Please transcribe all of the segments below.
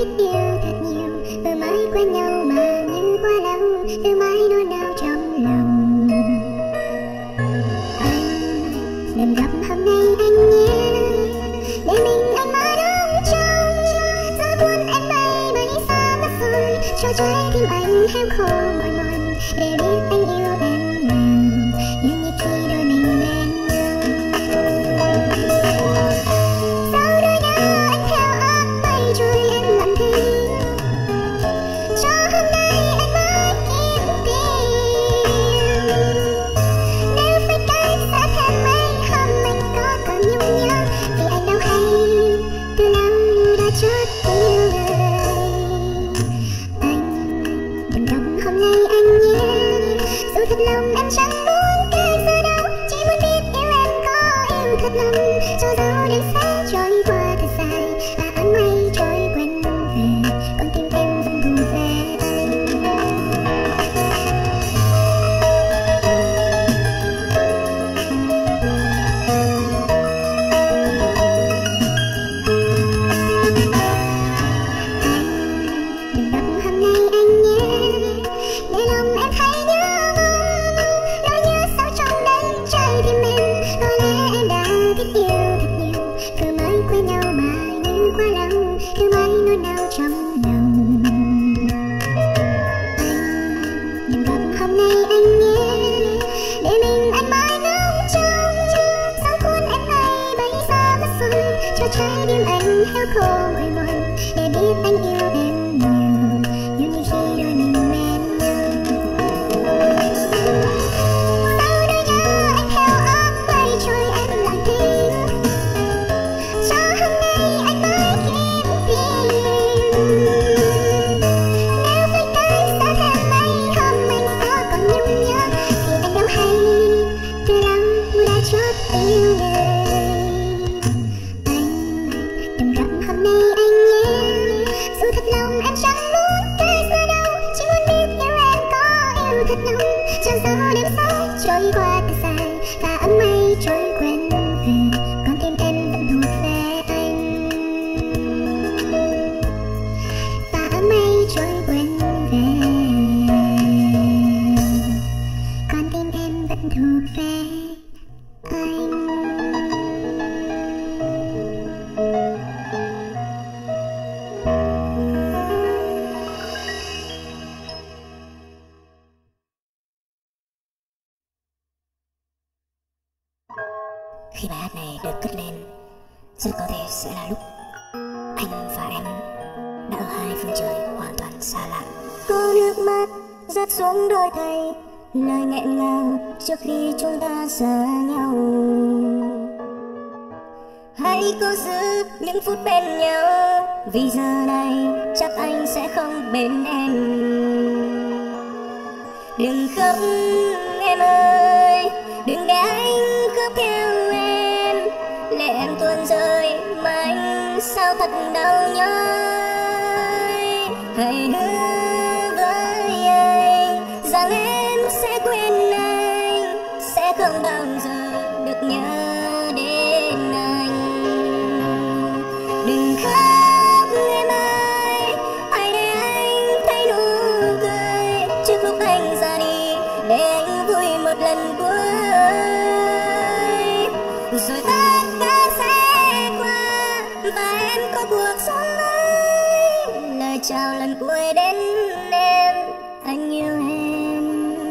biết yêu thật nhiều, vừa mới quen nhau mà như quá lâu, từ mãi nỗi đau trong lòng. Anh đừng gặp hôm nay anh nhé, để mình anh mãi đứng trong gió cuốn em bay bay xa mất rồi, cho trái tim anh héo khô mỏi mòn, để biết anh yêu em nhiều như khi đôi mình bên nhau. Sau đôi nhớ anh theo áng mây trôi em lặng thinh, cho hôm nay anh mới kiếm tìm. Nếu phải cách xa thêm mấy hôm mình có còn nhung nhớ, vì anh đâu hay từ lâu đã chót yêu người. Anh đừng gặp hôm nay anh nhé, dù thật lòng em chẳng muốn kể giờ đâu, chỉ muốn biết yêu em có yêu thật lòng, cho dấu đêm sẽ trôi qua thật dài và áng mây trôi quên về, con tim em vẫn thuộc về anh. Đừng gặp hôm nay anh nhé, để lòng em thấy nhớ mong, nỗi nhớ sâu trong đáy trái tim em. Có lẽ em đã biết yêu thật nhiều, vừa mới quen nhau mà như quá lâu, cứ mãi nỗi đau trong lòng. Anh đừng gặp hôm nay anh nhé, để mình anh mãi nắm trong gió cuốn em bay bay xa mất rồi, cho trái tim anh héo khô mỏi mòn, để biết anh yêu em nhiều như khi đôi mình bên nhau. Sau đôi nhớ anh theo áng mây trôi em lặng thinh, cho hôm nay anh mới kiếm tìm. Nếu phải cách xa thêm mấy hôm mình có còn nhung nhớ, thì anh đâu hay từ lâu đã chót yêu người. Anh đừng gặp hôm nay anh nhé, dù thật lòng em chẳng muốn kể ra đâu, chỉ muốn biết yêu em có yêu thật lòng, cho gió đêm sẽ trôi qua thật dài và áng mây trôi quên về, con tim em vẫn thuộc về anh. Và áng mây trôi quên về, con tim em vẫn thuộc về anh. Khi bài hát này được cất lên, rất có thể sẽ là lúc anh và em đã ở hai phương trời hoàn toàn xa lạ. Có nước mắt rớt xuống đôi tay, lời nghẹn ngào trước khi chúng ta xa nhau. Hãy cố giữ những phút bên nhau, vì giờ này chắc anh sẽ không bên em. Đừng khóc em ơi, đừng để anh khóc theo em, lệ em tuôn rơi mà anh sao thật đau nhói. Hãy hứa với anh rằng em sẽ quên anh, sẽ không bao giờ được nhớ đến anh. Đừng khóc em ơi, hãy để anh thấy nụ cười trước lúc anh ra đi, để anh vui một lần cuối. Rồi tất cả sẽ qua và em có cuộc sống mới. Lời chào lần cuối đến em, anh yêu em.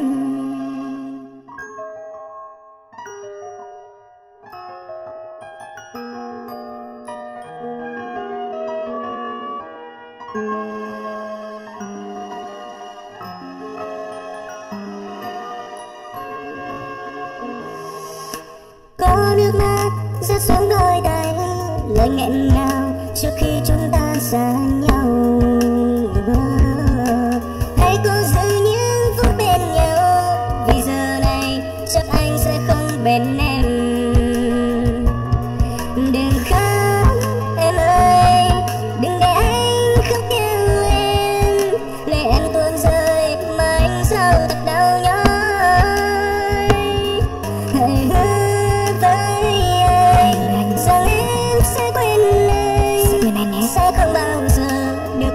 Có nước mắt rớt xuống đôi tay, lời nghẹn ngào trước khi chúng ta xa nhau. Hãy cố giữ những phút bên nhau, vì giờ này chắc anh sẽ không bên em. Đừng khóc em ơi, đừng để anh khóc theo em, lệ em tuôn rơi mà anh sao thật đau nhói. Hãy hứa với anh rằng em sẽ quên anh, sẽ không bao giờ được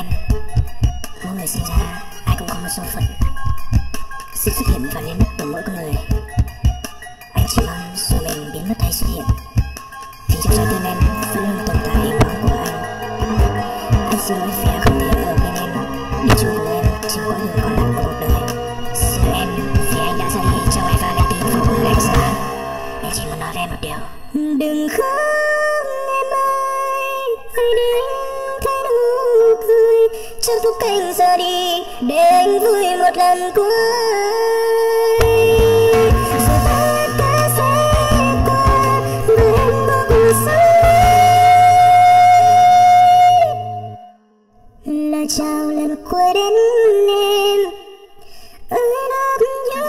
Mỗi người sinh ra ai cũng có một số phận. Sự xuất hiện và biến mất của mỗi con người. Anh chỉ mong dù mình biến mất hay xuất hiện thì trong trái tim em vẫn luôn tồn tại hình bóng của anh. Anh xin lỗi vì đã không thể ở bên em, đi chung cùng em trên quãng đường còn lại của cuộc đời. Xin lỗi em vì anh đã ra đi trong ngày và ngày tim vô cùng lạnh giá. Anh chỉ muốn nói với em một điều: đừng khóc em ơi, hãy để anh thấy nụ cười trong phút anh ra đi, để anh vui một lần cuối. Rồi tất cả sẽ qua và em bỏ cuộc sống. Lời chào lần cuối đến em, I love you.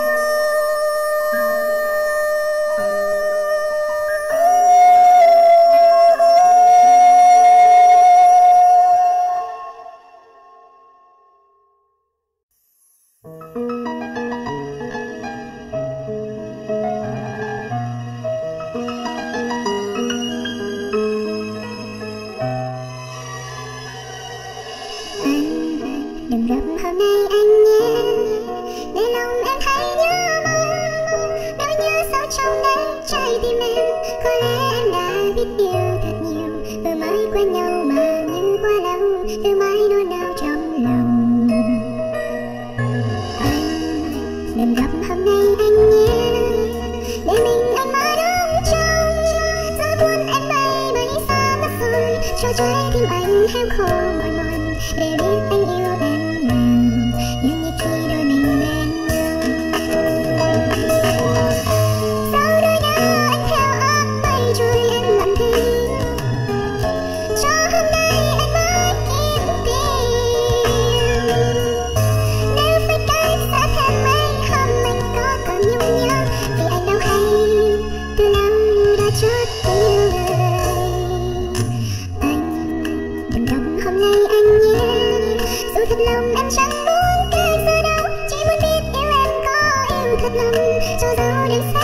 Đừng gặp hôm nay anh nhé, để lòng em thấy nhớ mong nỗi nhớ sâu trong đáy trái tim em. Có lẽ em đã biết yêu thật nhiều, từ mới quen nhau mà như quá lâu, từ mãi nỗi đau trong lòng. Anh đừng gặp hôm nay anh nhé, để mình anh mãi đắm trong gió cuốn em bay bay xa mất rồi, cho trái tim anh héo khô mỏi mòn, để biết anh yêu em nhiều như khi đôi mình bên nhau. Sau đôi ngã anh theo áng mây trôi em lặng thinh, cho hôm nay anh mới kiếm tìm. Nếu phải cách xa thêm mấy hôm anh có còn nhung nhớ, vì anh đâu hay từ lâu đã chót yêu người. Anh đừng gặp hôm nay anh nhé, dù thật lòng em chẳng muốn cách giờ đâu, chỉ muốn biết yêu em có yêu thật lòng, cho dẫu đến xa